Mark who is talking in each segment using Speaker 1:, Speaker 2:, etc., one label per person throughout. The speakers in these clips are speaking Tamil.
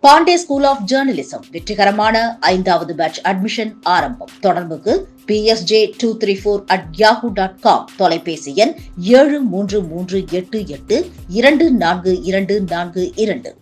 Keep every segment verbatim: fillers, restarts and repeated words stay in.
Speaker 1: பாண்டே ஸ்கூல் ஆஃப் ஜேர்னலிசம் வெற்றிகரமான ஐந்தாவது பேட்ச் அட்மிஷன் ஆரம்பம். தொடர்புக்கு P S J two three four at Yahoo dot com. தொலைபேசி எண் ஏழு மூன்று மூன்று எட்டு எட்டு இரண்டு நான்கு இரண்டு நான்கு இரண்டு.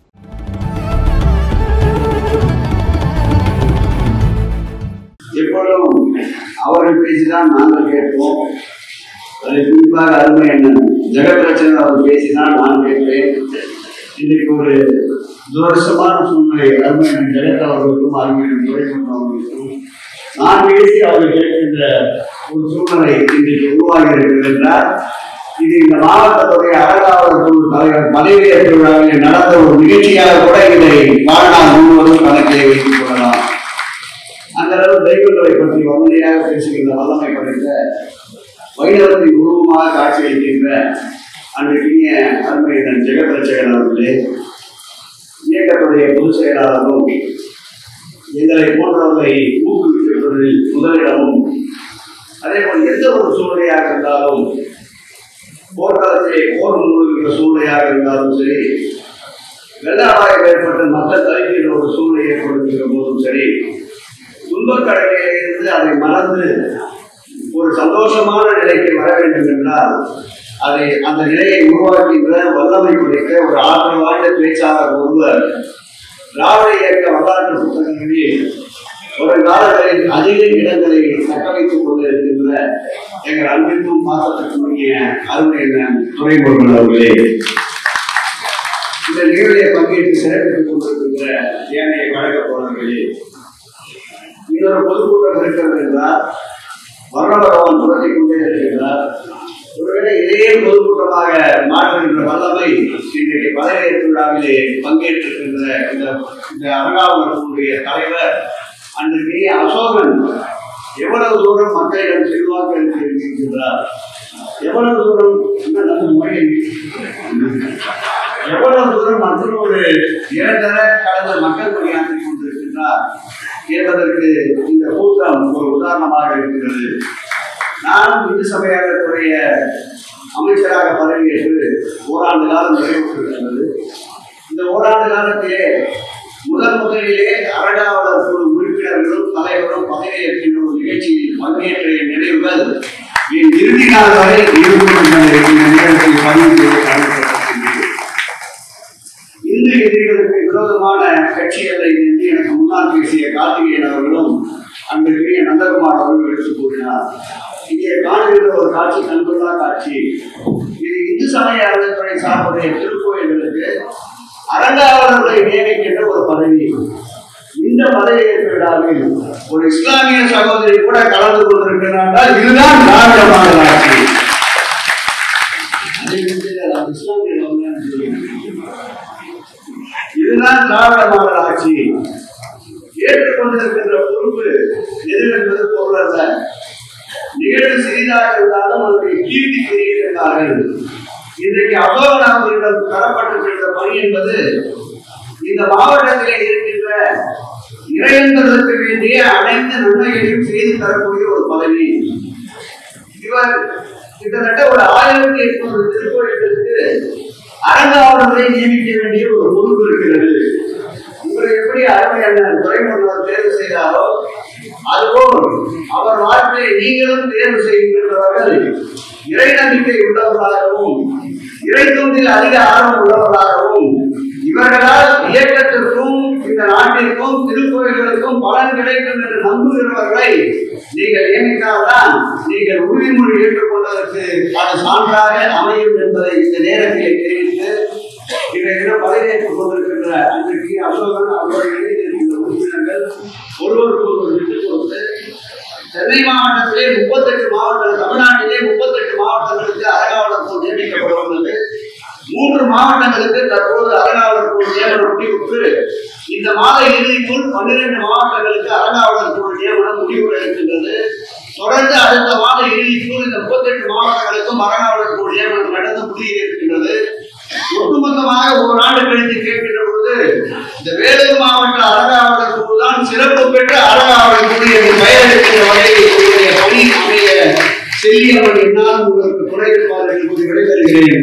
Speaker 2: எப்பொழுதும் அவர்கள் பேசிதான் நாங்கள் கேட்போம். அது குறிப்பாக அருமை என்ன ஜெகபிரச்சனை அவர் பேசினால் நான் கேட்பேன். இன்றைக்கு ஒரு துரசமான சூழ்நிலை அருமை ஜெகத் அவர்களுக்கும் அருமையின் துறைமுகம் அவர்களுக்கும் நான் பேசி அவர்கள் கேட்கின்ற ஒரு சூழ்நிலை இன்றைக்கு உருவாகி இருக்கிறது என்றால் இது இந்த மாவட்டத்துடைய அறங்காவலர் குழு தலைவர் பதவியேற்பு விழாவில் நடந்த ஒரு நிகழ்ச்சியாக கூட இதை வாழ்நாள் முழுவதும் கணக்கிலே வைத்துக் கொள்ளலாம். அந்த அளவு தெய்வங்களை பற்றி வன்மையாக பேசுகின்ற வல்லமை படைத்த வைணவத்தின் உருவமாக காட்சியளிக்கின்ற அன்றைக்கிய அருமையினர் ஜெகதரட்சகன் அவர்களே, இயக்கத்துடைய பொதுச் செயலாளரும் எங்களை போன்றவர்களை ஊக்குவிப்பதில் முதலிடமும், அதே போல் எந்த ஒரு சூழ்நிலையாக இருந்தாலும் போர்க்காலத்திலே போர் முன்வைக்கிற சூழ்நிலையாக இருந்தாலும் சரி, வெள்ள அபாயம் ஏற்பட்டு மக்கள் தவிக்கின்ற ஒரு சூழ்நிலை ஏற்படுத்துகிற போதும் சரி, துன்பக்கடலிலிருந்து அதை மறந்து ஒரு சந்தோஷமான நிலைக்கு வர வேண்டும் என்றால் அதை அந்த நிலையை உருவாக்கின்ற வல்லமை குறித்த ஒரு ஆற்றல் வாய்ந்த பேச்சாளர் ஒருவர் திராவிட இயக்க வரலாற்று புத்தகங்களில் ஒரு காலங்களில் அதிக இடங்களை தக்க வைத்துக் கொண்டிருக்கின்ற எங்கள் அன்பிற்கும் பாசத்திற்குரிய அருமையான துறைமுகங்கள் அவர்களே, இந்த நிகழ்வை பங்கேற்று சிறப்பித்துக் கொண்டிருக்கின்ற ஏனைய கழக தோழர்களே, இன்னொரு பொதுக்கூட்டம் இருக்கிறது என்றால் வர்ணபகவான் புரட்டிக் கொண்டே இருக்கின்றார். ஒருவேளை இதே பொதுக்கூட்டமாக மாற்றுகின்ற வல்லமை இன்றைக்கு பதவியேற்பு விழாவிலே பங்கேற்றிருக்கின்ற இந்த அரங்காவலர்களுடைய தலைவர் அன்றைக்கு அசோகன் எவ்வளவு தூரம் மக்களிடம் செல்வாக்கு இருக்கின்றார், எவ்வளவு தூரம் எவ்வளவு தூரம் மற்றொரு இரண்டர கலந்த மக்கள் பணியாற்றிக் கொண்டிருக்கின்றார் என்பதற்கு இந்த கூட்டம் ஒரு உதாரணமாக இருக்கிறது. நானும் இந்து சமயத்துடைய அமைச்சராக பதவியேற்று ஓராண்டு காலம் நிறைவேற்றிருக்கிறது. இந்த ஓராண்டு காலத்திலே முதல் முதலிலே அறங்காவலர் குழு உறுப்பினர்களும் தலைவரும் பதவியேற்கின்ற ஒரு நிகழ்ச்சியில் பங்கேற்ற நினைவுகள் என் இறுதி நாள் வரை இருக்கும் இந்த நிகழ்ச்சியை பதிவு செய்து இந்து எதிரிகளுக்கு விரோதமான கட்சிகளை என்று எனக்கு முன்னால் பேசிய கார்த்திகேயன் அவர்களும் அன்றைய நந்தகுமார் அவர்கள் எடுத்துக் கூறினார். இங்கே காணுகின்ற ஒரு காட்சி கண்கொள்ளா காட்சி. இது இந்து சமய அறநிலையத்துறை சார்புடைய திருக்கோயில்களுக்கு அறங்காவலர்களை நியமிக்கின்ற ஒரு பதவி. இந்த பதவியேற்பு விழாவில் ஒரு இஸ்லாமிய சகோதரி கூட கலந்து கொண்டிருக்கிறார்கள். இதுதான் திராவிட மாடல் ஆட்சி. இதுதான் திராவிட மாடல் ஆட்சி. ஏற்றுக்கொண்டிருக்கின்ற பொறுப்பு எது என்பது பொருள் அல்ல. நிகழ்வு சிறிதாக இருந்தாலும் அதனுடைய கீர்த்தி பெறுகிறார்கள். இன்றைக்கு அசோகநாதரிடம் தரப்பட்டிருக்கின்ற பணி என்பது இந்த மாவட்டத்திலே இருக்கின்ற இறையந்தர்களுக்கு வேண்டிய அனைத்து நன்மைகளையும் செய்து தரக்கூடிய ஒரு பதவி. இவர் கிட்டத்தட்ட ஒரு ஆயிரத்தி எட்நூறு திருக்கோயில்களுக்கு அறங்காவலர்களை நியமிக்க வேண்டிய ஒரு பொறுப்பு இருக்கிறது. இவரை எப்படி அருமையான துறைமுகர் தேர்வு செய்தாரோ அதுபோல் அவர் வாழ்க்கையை நீங்களும் தேர்வு செய்கின்றவர்கள் இறை நம்பிக்கை உள்ளவர்களாகவும் இறை தொண்டில் அதிக ஆர்வம் உள்ளவர்களாகவும் இவர்களால் இயக்கத்திற்கும் இந்த நாட்டிற்கும் திருக்கோயில்களுக்கும் பலன் கிடைக்கும் என்று நம்புகிறவர்களை நீங்கள் நியமித்தால்தான் நீங்கள் உறுதிமொழி ஏற்றுக்கொண்டதற்கு அது சான்றாக அமையும் என்பதை இந்த நேரத்தில் தெரிவித்து இன்றைய தினம் பதவியேற்றுக் கொண்டிருக்கின்ற அன்றைக்கு அசோகன் அவர்கள் இருக்கின்ற உறுப்பினர்கள் ஒருவருக்கு ஒருவர் விட்டுக் கொடுத்து சென்னை மாவட்டத்திலே முப்பத்தெட்டு மாவட்டங்கள், தமிழ்நாட்டிலே முப்பத்தெட்டு மாவட்டங்களுக்கு அறங்காவலர் குழு நியமிக்கப்படுவது. மூன்று மாவட்டங்களுக்கு தற்போது அறங்காவலர் குழு நியமனம் முடிவுற்று இந்த மாத இறுதிக்குள் பன்னிரண்டு மாவட்டங்களுக்கு அறங்காவலர் குழு நியமனம் முடிவு எடுக்கின்றது. தொடர்ந்து அடுத்த மாத இறுதிக்குள் இந்த முப்பத்தெட்டு மாவட்டங்களுக்கும் அறங்காவலர் குழு நியமனம் நடந்து முடிய இருக்கின்றது. ஒட்டுமொத்தமாக ஒரு ஆண்டு கழித்து கேட்கின்ற பொழுது இந்த வேலூர் மாவட்ட அறங்காவலர் குழு தான் சிறப்பு பெற்ற அறங்காவலர் குழு என்று பெயர் எடுக்கின்ற வகையில் பணி அமைய செல்லியவன் என்னால் உங்களுக்கு துணை இருப்பார்கள் என்று விடைபெறுகிறேன்.